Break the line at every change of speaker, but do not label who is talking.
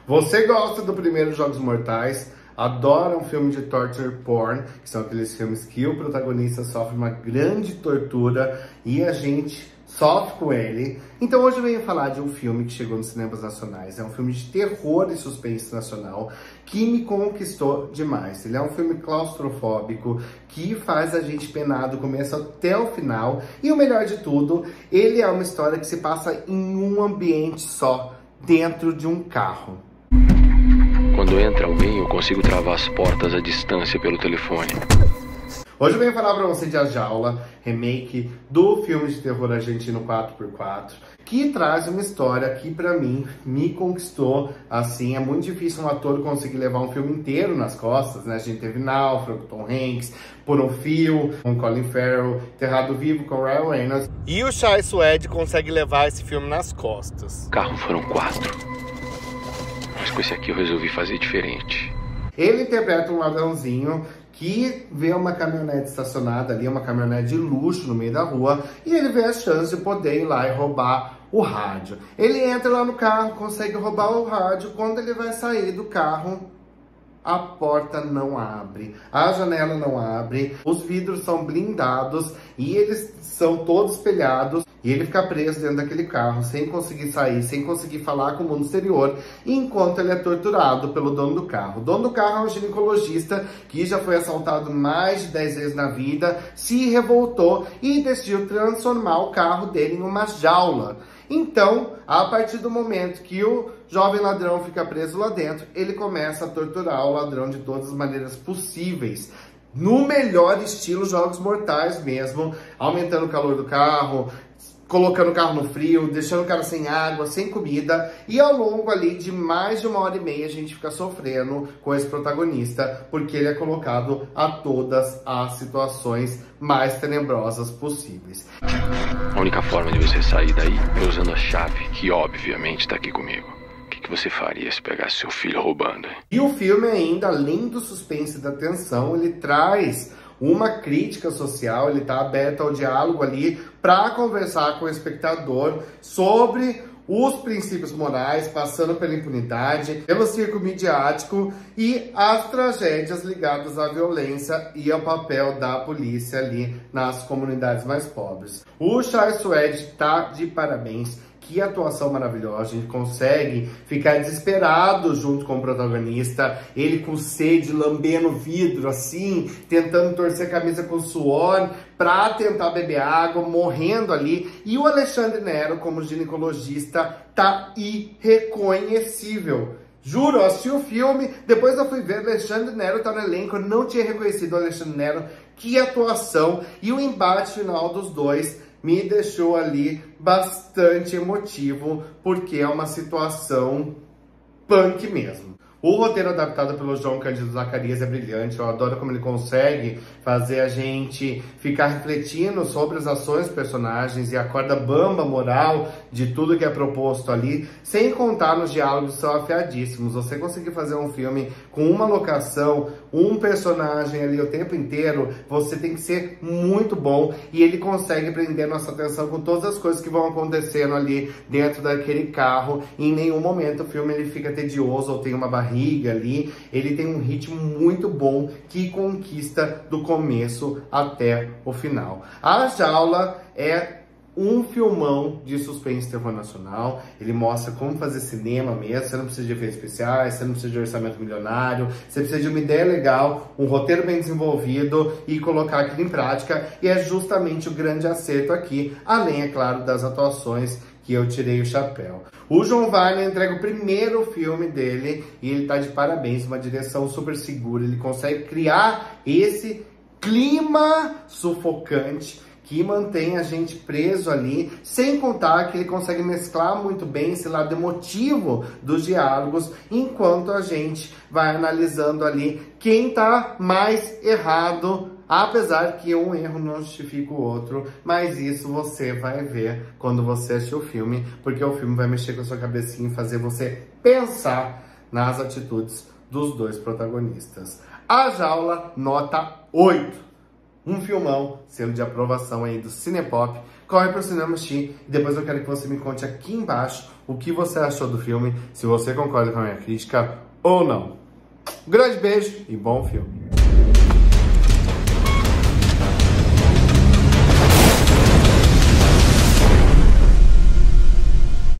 Você gosta do primeiro Jogos Mortais? Adora um filme de torture porn, que são aqueles filmes que o protagonista sofre uma grande tortura e a gente sofre com ele. Então hoje eu venho falar de um filme que chegou nos cinemas nacionais. É um filme de terror e suspense nacional que me conquistou demais. Ele é um filme claustrofóbico que faz a gente penar do começo até o final. E o melhor de tudo, ele é uma história que se passa em um ambiente só, dentro de um carro.
Quando entra alguém, eu consigo travar as portas à distância pelo telefone.
Hoje eu venho falar pra você de A Jaula, remake do filme de terror argentino 4x4, que traz uma história que pra mim me conquistou. Assim, é muito difícil um ator conseguir levar um filme inteiro nas costas, né? A gente teve Náufrago, Tom Hanks, Por um Fio, com Colin Farrell, Enterrado Vivo com Ryan Reynolds. E o Chai Suede consegue levar esse filme nas costas.
Carro foram 4. Mas com esse aqui eu resolvi fazer diferente.
Ele interpreta um ladrãozinho que vê uma caminhonete estacionada ali, uma caminhonete de luxo no meio da rua, e ele vê a chance de poder ir lá e roubar o rádio. Ele entra lá no carro, consegue roubar o rádio. Quando ele vai sair do carro, a porta não abre, a janela não abre, os vidros são blindados e eles são todos espelhados, e ele fica preso dentro daquele carro, sem conseguir sair, sem conseguir falar com o mundo exterior, enquanto ele é torturado pelo dono do carro. O dono do carro é um ginecologista que já foi assaltado mais de 10 vezes na vida, se revoltou e decidiu transformar o carro dele em uma jaula. Então, a partir do momento que o jovem ladrão fica preso lá dentro, ele começa a torturar o ladrão de todas as maneiras possíveis. No melhor estilo Jogos Mortais mesmo, aumentando o calor do carro, colocando o carro no frio, deixando o cara sem água, sem comida. E ao longo ali de mais de 1h30 a gente fica sofrendo com esse protagonista, porque ele é colocado a todas as situações mais tenebrosas possíveis.
A única forma de você sair daí é usando a chave, que obviamente está aqui comigo. O que você faria se pegasse seu filho roubando?
E o filme ainda, além do suspense e da tensão, ele traz uma crítica social, ele está aberto ao diálogo ali para conversar com o espectador sobre os princípios morais, passando pela impunidade, pelo circo midiático e as tragédias ligadas à violência e ao papel da polícia ali nas comunidades mais pobres. O Chai Suede tá de parabéns. Que atuação maravilhosa, a gente consegue ficar desesperado junto com o protagonista, ele com sede, lambendo vidro assim, tentando torcer a camisa com suor pra tentar beber água, morrendo ali. E o Alexandre Nero, como ginecologista, tá irreconhecível. Juro, eu assisti o filme, depois eu fui ver, Alexandre Nero tá no elenco, eu não tinha reconhecido o Alexandre Nero. Que atuação! E o embate final dos dois me deixou ali bastante emotivo, porque é uma situação punk mesmo. O roteiro adaptado pelo João Cândido Zacarias é brilhante, eu adoro como ele consegue fazer a gente ficar refletindo sobre as ações dos personagens e a corda bamba moral de tudo que é proposto ali, sem contar nos diálogos que são afiadíssimos. Você conseguir fazer um filme com uma locação, um personagem ali o tempo inteiro, você tem que ser muito bom, e ele consegue prender nossa atenção com todas as coisas que vão acontecendo ali dentro daquele carro. Em nenhum momento o filme ele fica tedioso ou tem uma barriga ali, ele tem um ritmo muito bom que conquista do começo até o final. A Jaula é um filmão de suspense e terror nacional. Ele mostra como fazer cinema mesmo. Você não precisa de efeitos especiais, você não precisa de orçamento milionário, você precisa de uma ideia legal, um roteiro bem desenvolvido e colocar aquilo em prática, e é justamente o grande acerto aqui, além, é claro, das atuações que eu tirei o chapéu. O João Wagner entrega o primeiro filme dele e ele tá de parabéns, uma direção super segura, ele consegue criar esse clima sufocante que mantém a gente preso ali, sem contar que ele consegue mesclar muito bem esse lado emotivo dos diálogos, enquanto a gente vai analisando ali quem tá mais errado, apesar que um erro não justifica o outro, mas isso você vai ver quando você assistir o filme, porque o filme vai mexer com a sua cabecinha e fazer você pensar nas atitudes dos dois protagonistas. A Jaula, nota 8. Um filmão, selo de aprovação aí do Cinepop. Corre pro cinema assistir e depois eu quero que você me conte aqui embaixo o que você achou do filme, se você concorda com a minha crítica ou não. Um grande beijo e bom filme.